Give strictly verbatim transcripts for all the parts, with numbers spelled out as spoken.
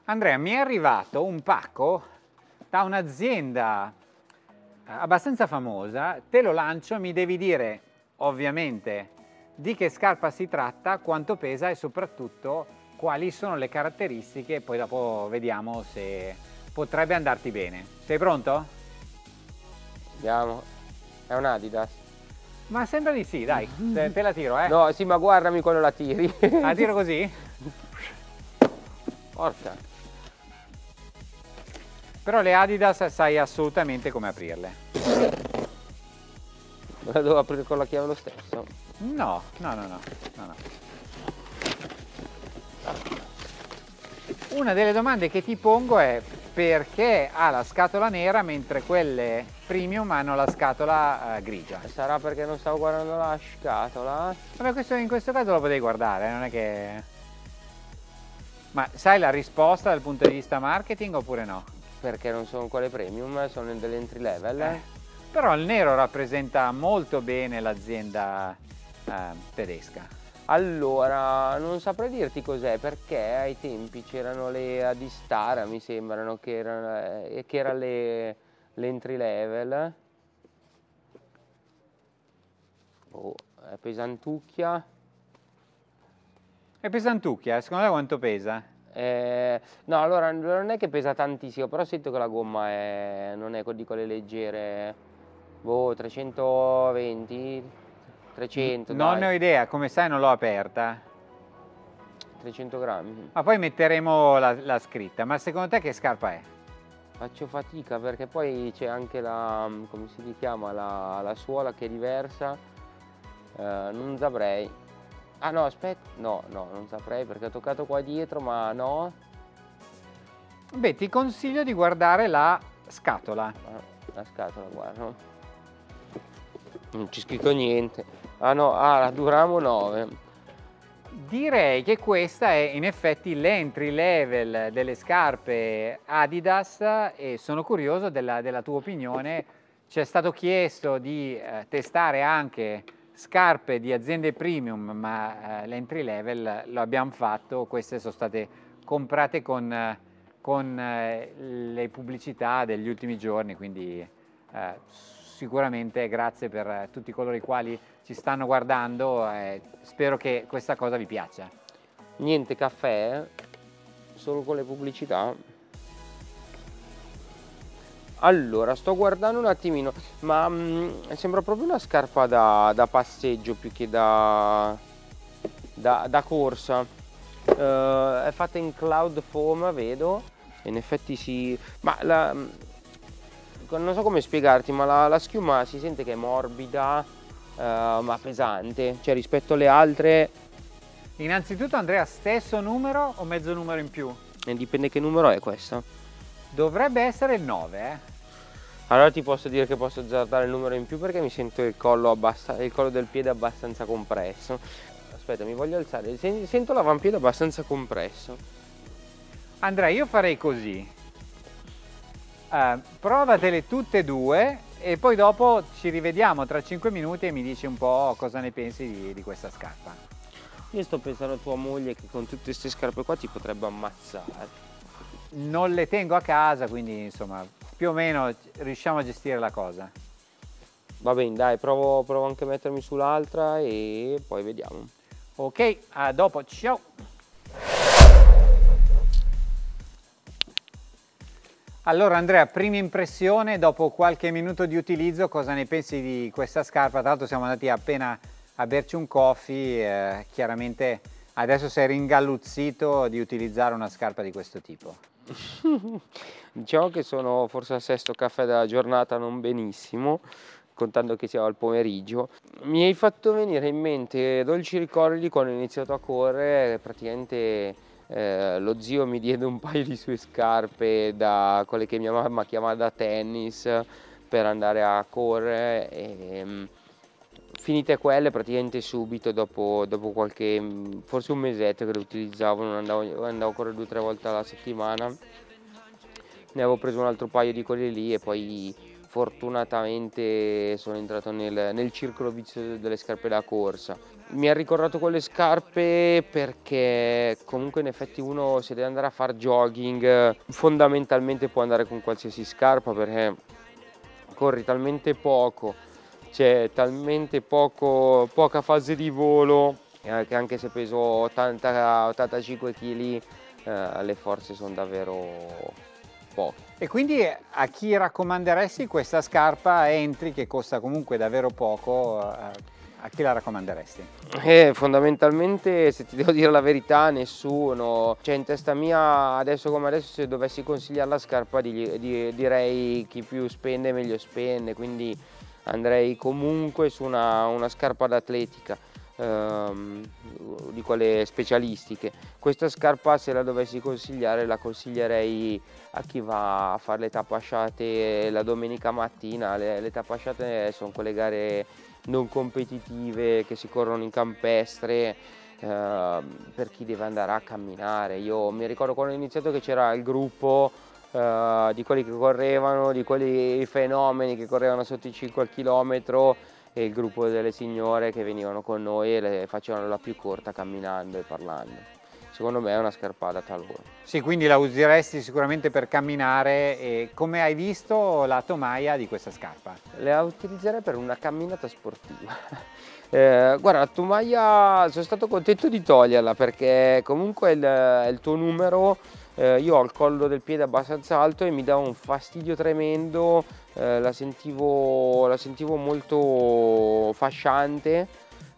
Andrea, mi è arrivato un pacco da un'azienda abbastanza famosa, te lo lancio, mi devi dire ovviamente di che scarpa si tratta, quanto pesa e soprattutto quali sono le caratteristiche, poi dopo vediamo se potrebbe andarti bene. Sei pronto? Vediamo. È un Adidas. Ma sembra di sì, dai, te, te la tiro, eh? No, sì, ma guardami quando la tiri. La tiro così? Porca. Però le Adidas sai assolutamente come aprirle. La devo aprire con la chiave lo stesso? No, no, no, no, no, no. Una delle domande che ti pongo è perché ha la scatola nera mentre quelle premium hanno la scatola uh, grigia? Sarà perché non stavo guardando la scatola? Vabbè, questo, in questo caso lo potevi guardare, non è che... Ma sai la risposta dal punto di vista marketing oppure no? Perché non sono quelle premium, sono delle entry level. Eh. Però il nero rappresenta molto bene l'azienda uh, tedesca. Allora, non saprei dirti cos'è, perché ai tempi c'erano le Adistara, mi sembrano, che erano, eh, che erano le, le entry level. Oh, è pesantucchia. È pesantucchia, secondo te quanto pesa? Eh, no, allora non è che pesa tantissimo, però sento che la gomma è, non è di quelle leggere, boh, trecentoventi, trecento, Non dai. ne ho idea, come sai non l'ho aperta. trecento grammi. Ma poi metteremo la, la scritta, ma secondo te che scarpa è? Faccio fatica perché poi c'è anche la, come si chiama, la, la suola che è diversa, eh, non saprei. Ah no, aspetta, no, no, non saprei perché ho toccato qua dietro, ma no. Beh, ti consiglio di guardare la scatola. La scatola, guarda. Non ci scritto niente. Ah no, ah, la Duramo nove. Direi che questa è in effetti l'entry level delle scarpe Adidas e sono curioso della, della tua opinione. Ci è stato chiesto di eh, testare anche scarpe di aziende premium, ma eh, l'entry level lo abbiamo fatto, queste sono state comprate con, eh, con eh, le pubblicità degli ultimi giorni, quindi eh, sicuramente grazie per eh, tutti coloro i quali ci stanno guardando, eh, spero che questa cosa vi piaccia. Niente caffè, solo con le pubblicità. Allora, sto guardando un attimino, ma mh, sembra proprio una scarpa da, da passeggio più che da, da, da corsa. Uh, è fatta in cloud foam, vedo, in effetti si... ma la, non so come spiegarti, ma la, la schiuma si sente che è morbida, uh, ma pesante, cioè rispetto alle altre... Innanzitutto Andrea, stesso numero o mezzo numero in più? E dipende che numero è questa. Dovrebbe essere il nove, eh? Allora ti posso dire che posso azzardare il numero in più perché mi sento il collo, abbassa, il collo del piede abbastanza compresso. Aspetta, mi voglio alzare, sento l'avampiede abbastanza compresso. Andrea, io farei così. Uh, provatele tutte e due e poi dopo ci rivediamo tra cinque minuti e mi dici un po' cosa ne pensi di, di questa scarpa. Io sto pensando a tua moglie che con tutte queste scarpe qua ti potrebbe ammazzare. Non le tengo a casa, quindi insomma più o meno riusciamo a gestire la cosa. Va bene, dai, provo, provo anche a mettermi sull'altra e poi vediamo. Ok, a dopo, ciao! Allora Andrea, prima impressione, dopo qualche minuto di utilizzo, cosa ne pensi di questa scarpa? Tra l'altro siamo andati appena a berci un coffee, eh, chiaramente adesso sei ringalluzzito di utilizzare una scarpa di questo tipo. Diciamo che sono forse al sesto caffè della giornata, non benissimo, contando che sia al pomeriggio. Mi hai fatto venire in mente dolci ricordi di quando ho iniziato a correre, praticamente eh, lo zio mi diede un paio di sue scarpe, da quelle che mia mamma chiamava da tennis, per andare a correre e finite quelle praticamente subito dopo, dopo qualche, forse un mesetto che le utilizzavo, non andavo, andavo a correre due o tre volte alla settimana, ne avevo preso un altro paio di quelli lì e poi fortunatamente sono entrato nel, nel circolo vizioso delle scarpe da corsa. Mi ha ricordato quelle scarpe perché comunque in effetti uno, se deve andare a fare jogging, fondamentalmente può andare con qualsiasi scarpa, perché corri talmente poco, c'è talmente poco, poca fase di volo, che anche se peso ottanta ottantacinque chili eh, le forze sono davvero poche. E quindi a chi raccomanderesti questa scarpa Entry, che costa comunque davvero poco, eh, a chi la raccomanderesti? Eh, fondamentalmente, se ti devo dire la verità, nessuno. Cioè, in testa mia, adesso come adesso, se dovessi consigliare la scarpa, di, di, direi chi più spende meglio spende, quindi andrei comunque su una, una scarpa d'atletica, ehm, di quelle specialistiche. Questa scarpa, se la dovessi consigliare, la consiglierei a chi va a fare le tappasciate la domenica mattina. Le, le tappasciate sono quelle gare non competitive che si corrono in campestre, eh, per chi deve andare a camminare. Io mi ricordo quando ho iniziato che c'era il gruppo eh, di quelli che correvano, di quelli fenomeni che correvano sotto i cinque chilometri, e il gruppo delle signore che venivano con noi e le facevano la più corta camminando e parlando. Secondo me è una scarpa adatta a loro. Sì, quindi la useresti sicuramente per camminare. E come hai visto la tomaia di questa scarpa? La utilizzerei per una camminata sportiva. Eh, guarda, la tomaia sono stato contento di toglierla perché comunque il, il tuo numero, eh, io ho il collo del piede abbastanza alto e mi dava un fastidio tremendo, eh, la sentivo, la sentivo molto fasciante.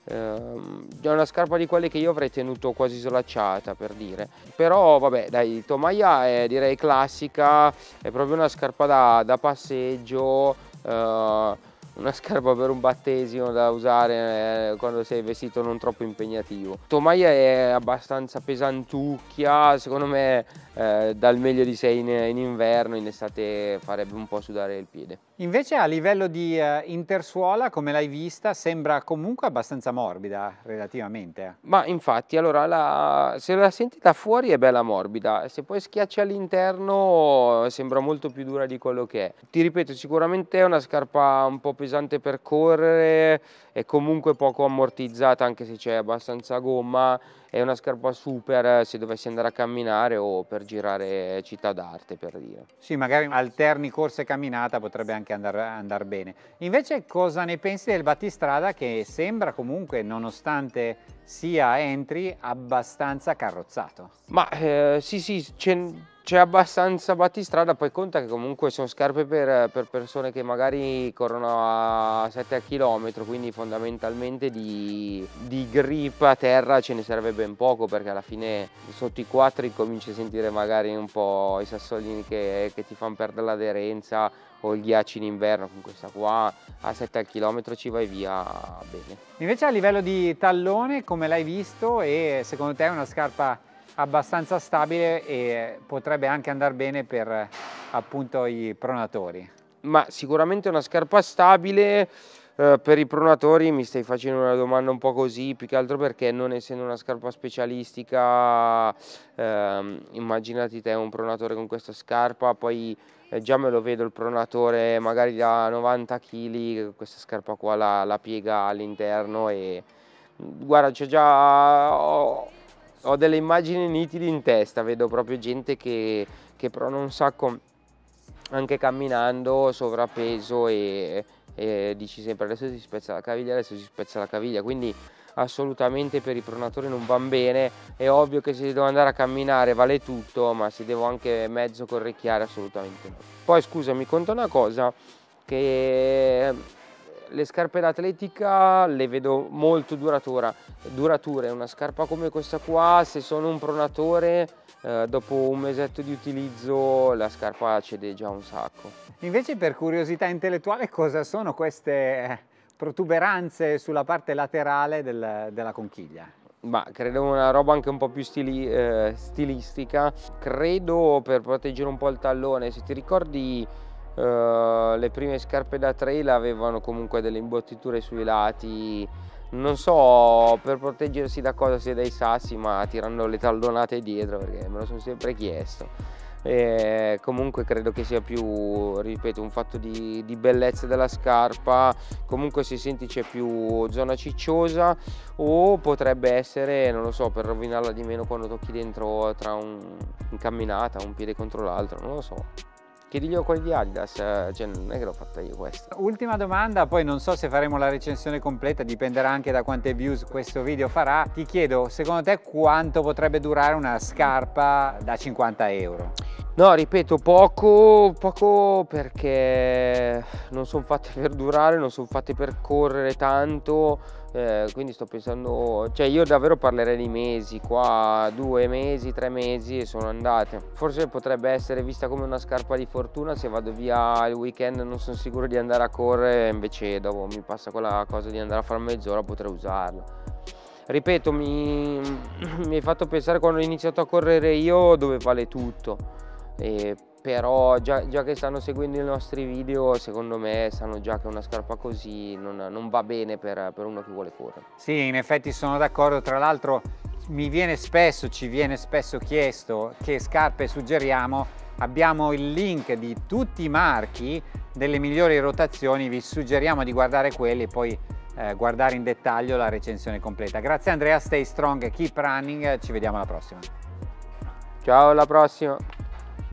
È una scarpa di quelle che io avrei tenuto quasi slacciata, per dire. Però vabbè, dai, tomaia è direi classica, è proprio una scarpa da, da passeggio, eh, una scarpa per un battesimo da usare eh, quando sei vestito non troppo impegnativo. Tomaia è abbastanza pesantucchia, secondo me eh, dà il meglio di sé in, in inverno, in estate farebbe un po' sudare il piede. Invece a livello di eh, intersuola, come l'hai vista, sembra comunque abbastanza morbida relativamente. Ma infatti, allora, la, se la senti da fuori è bella morbida, se poi schiacci all'interno sembra molto più dura di quello che è. Ti ripeto, sicuramente è una scarpa un po' pesante per correre, è comunque poco ammortizzata anche se c'è abbastanza gomma, è una scarpa super se dovessi andare a camminare o per girare città d'arte, per dire. Sì, magari alterni corsa e camminata potrebbe anche andare andar bene. Invece cosa ne pensi del battistrada, che sembra comunque, nonostante sia Entry, abbastanza carrozzato? Ma eh, sì sì, c'è abbastanza battistrada, poi conta che comunque sono scarpe per, per persone che magari corrono a sette chilometri, quindi fondamentalmente di, di grip a terra ce ne serve ben poco, perché alla fine sotto i quattro cominci a sentire magari un po' i sassolini che, che ti fanno perdere l'aderenza, o il ghiaccio in inverno. Con questa qua a sette chilometri ci vai via bene. Invece a livello di tallone, come l'hai visto, e secondo te è una scarpa abbastanza stabile e potrebbe anche andare bene per appunto i pronatori? Ma sicuramente è una scarpa stabile. Eh, per i pronatori mi stai facendo una domanda un po' così, più che altro perché, non essendo una scarpa specialistica, ehm, immaginati te un pronatore con questa scarpa, poi eh, già me lo vedo il pronatore magari da novanta chili, questa scarpa qua la, la piega all'interno e guarda, c'è già... Ho, ho delle immagini nitide in testa, vedo proprio gente che, che prona un sacco anche camminando, sovrappeso, e, e dici sempre adesso si spezza la caviglia, adesso si spezza la caviglia, quindi assolutamente per i pronatori non van bene. È ovvio che se devo andare a camminare vale tutto, ma se devo anche mezzo correcchiare assolutamente no. Poi scusa, mi conta una cosa, che le scarpe d'atletica le vedo molto duratura, durature. Una scarpa come questa qua, se sono un pronatore, eh, dopo un mesetto di utilizzo la scarpa cede già un sacco. Invece, per curiosità intellettuale, cosa sono queste protuberanze sulla parte laterale del, della conchiglia? Ma credo una roba anche un po' più stili, eh, stilistica, credo per proteggere un po' il tallone. Se ti ricordi, Uh, le prime scarpe da trail avevano comunque delle imbottiture sui lati, non so per proteggersi da cosa, se dai sassi, ma tirando le tallonate dietro, perché me lo sono sempre chiesto. E comunque credo che sia più, ripeto, un fatto di, di bellezza della scarpa. Comunque se senti c'è più zona cicciosa, o potrebbe essere, non lo so, per rovinarla di meno quando tocchi dentro tra un, in camminata, un piede contro l'altro, non lo so. Chiediglielo quelli di Adidas, cioè non è che l'ho fatta io questa. Ultima domanda, poi non so se faremo la recensione completa, dipenderà anche da quante views questo video farà. Ti chiedo, secondo te quanto potrebbe durare una scarpa da cinquanta euro? No, ripeto, poco, poco perché non sono fatte per durare, non sono fatte per correre tanto, eh, quindi sto pensando, cioè io davvero parlerei di mesi, qua due mesi, tre mesi e sono andate. Forse potrebbe essere vista come una scarpa di fortuna, se vado via il weekend non sono sicuro di andare a correre, invece dopo mi passa quella cosa di andare a fare mezz'ora, potrei usarla. Ripeto, mi, mi hai fatto pensare quando ho iniziato a correre io dove vale tutto. Eh, però già, già che stanno seguendo i nostri video, secondo me sanno già che una scarpa così non, non va bene per, per uno che vuole correre. Sì, in effetti sono d'accordo. Tra l'altro mi viene spesso, ci viene spesso chiesto che scarpe suggeriamo. Abbiamo il link di tutti i marchi delle migliori rotazioni, vi suggeriamo di guardare quelli e poi eh, guardare in dettaglio la recensione completa. Grazie Andrea, stay strong, keep running, ci vediamo alla prossima. Ciao, alla prossima!